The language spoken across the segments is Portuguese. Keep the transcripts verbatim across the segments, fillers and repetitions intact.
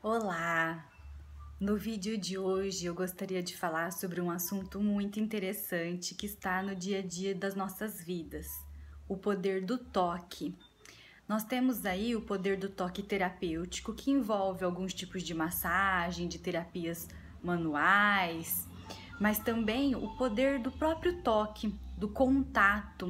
Olá! No vídeo de hoje eu gostaria de falar sobre um assunto muito interessante que está no dia a dia das nossas vidas, o poder do toque. Nós temos aí o poder do toque terapêutico, que envolve alguns tipos de massagem, de terapias manuais, mas também o poder do próprio toque, do contato,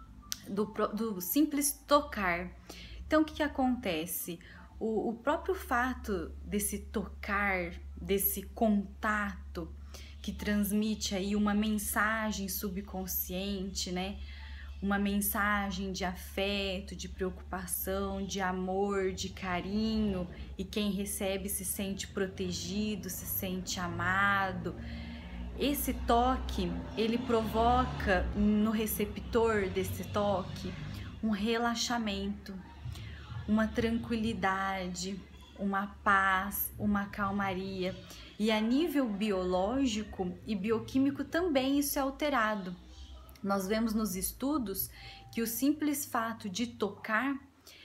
do, do simples tocar. Então, o que, que acontece? O, o próprio fato desse tocar, desse contato, que transmite aí uma mensagem subconsciente, né? Uma mensagem de afeto, de preocupação, de amor, de carinho, e quem recebe se sente protegido, se sente amado. Esse toque, ele provoca no receptor desse toque um relaxamento, uma tranquilidade, uma paz, uma calmaria. E a nível biológico e bioquímico também isso é alterado. Nós vemos nos estudos que o simples fato de tocar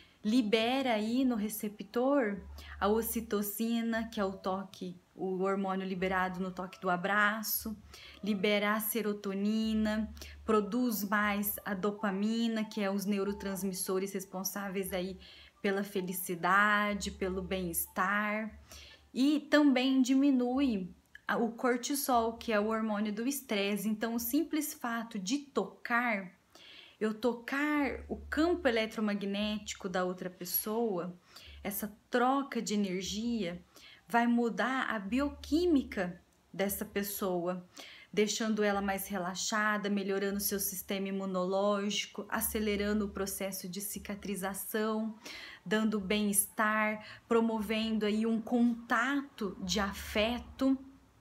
libera aí no receptor a ocitocina, que é o toque, o hormônio liberado no toque do abraço, libera a serotonina, produz mais a dopamina, que é os neurotransmissores responsáveis aí pela felicidade, pelo bem-estar, e também diminui o cortisol, que é o hormônio do estresse. Então, o simples fato de tocar, eu tocar o campo eletromagnético da outra pessoa, essa troca de energia vai mudar a bioquímica dessa pessoa, deixando ela mais relaxada, melhorando seu sistema imunológico, acelerando o processo de cicatrização, dando bem-estar, promovendo aí um contato de afeto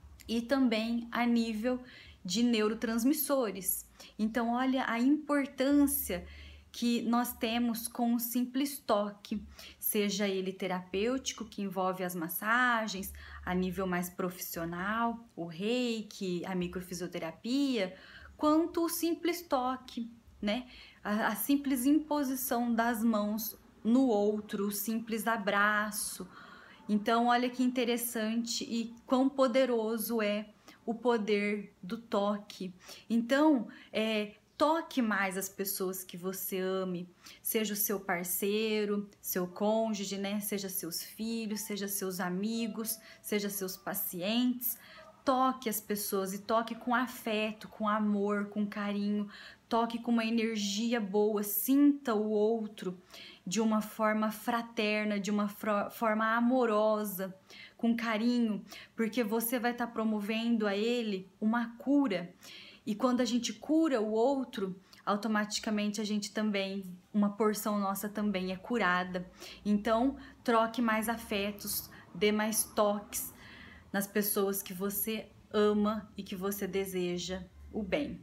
e também a nível de neurotransmissores. Então, olha a importância que nós temos com um simples toque, seja ele terapêutico, que envolve as massagens, a nível mais profissional, o reiki, a microfisioterapia, quanto o simples toque, né? A, a simples imposição das mãos no outro, o simples abraço. Então, olha que interessante e quão poderoso é o poder do toque. Então, é, toque mais as pessoas que você ame, seja o seu parceiro, seu cônjuge, né? Seja seus filhos, seja seus amigos, seja seus pacientes. Toque as pessoas e toque com afeto, com amor, com carinho. Toque com uma energia boa, sinta o outro de uma forma fraterna, de uma forma amorosa, com carinho, porque você vai estar promovendo a ele uma cura. E quando a gente cura o outro, automaticamente a gente também, uma porção nossa também é curada. Então, troque mais afetos, dê mais toques nas pessoas que você ama e que você deseja o bem.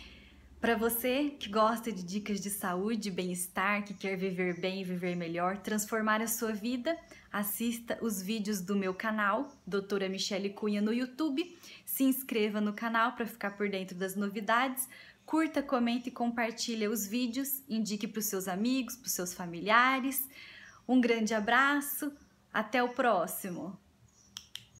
Para você que gosta de dicas de saúde, bem-estar, que quer viver bem e viver melhor, transformar a sua vida, assista os vídeos do meu canal, doutora Michele Cunha, no YouTube. Se inscreva no canal para ficar por dentro das novidades. Curta, comente e compartilhe os vídeos. Indique para os seus amigos, para os seus familiares. Um grande abraço. Até o próximo!